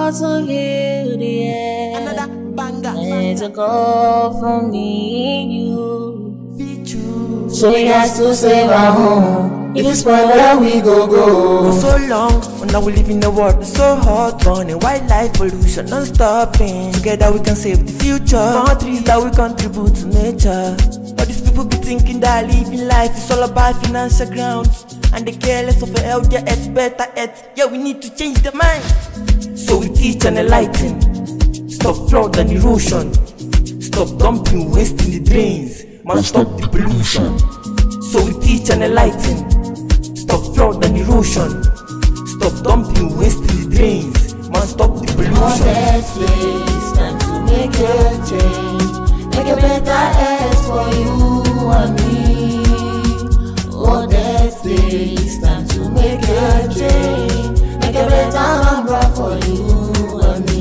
God to heal the air. Another banger. And to go from me and you. Veechu. So we has to save our home. If it's spoil, where we go. For so long, now we live in a world that's so hot, running wildlife pollution non-stopping. Together we can save the future. More trees that we contribute to nature. But these people be thinking that living life is all about financial grounds, and they care less of a healthier earth, better earth. Yeah, we need to change the mind. So we teach and enlighten. Stop flood and erosion. Stop dumping waste in the drains. Man, stop the pollution. So we teach and enlighten. Stop flood and erosion. Stop dumping waste in the drains. Man, stop the pollution. All that place, time to make a change. Make a better earth for you and me. All that place, time to make a change. Make a better Anambra for you and me.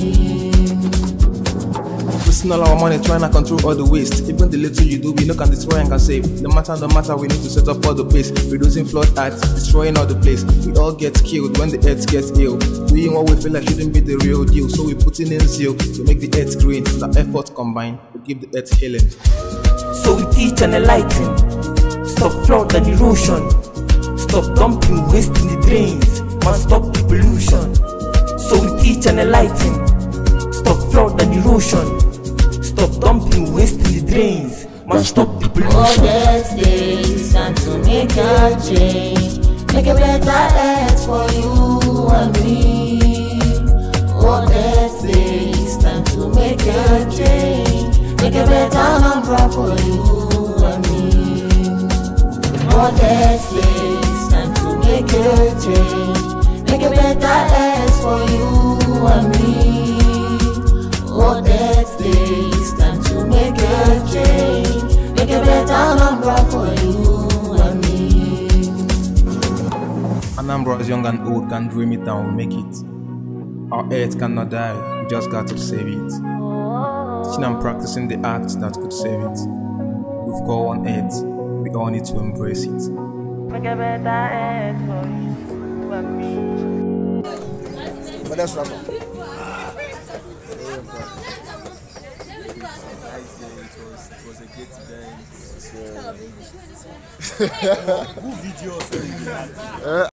Wasting all our money trying to control all the waste. Even the little you do, we no can destroy and can save. No matter, we need to set up all the place. Reducing flood acts, destroying all the place. We all get killed when the earth gets ill. Doing what we feel like shouldn't be the real deal. So we putting in zeal to make the earth green. The efforts combined will give the earth healing. So we teach and enlighten. Stop flood and erosion. Stop dumping waste in the drains. Man, stop the pollution. So we teach and enlighten. Stop flood and erosion. Stop dumping waste in the drains. Man, stop the pollution. All that place, time to make a change. Make a better earth for you and me. All that place, time to make a change. Make a better Anambra for you and me. All that place, time to make a change. Make a better earth for you and me. All that place, time to make a change. Make a better Anambra for you and me. Anambra is young and old, can dream it and we'll make it. Our earth cannot die, we just got to save it. Teaching and practicing the acts that could save it. We've got one earth, we all need to embrace it. Make a better earth for you and me. But that's right. It was a great event. Good video.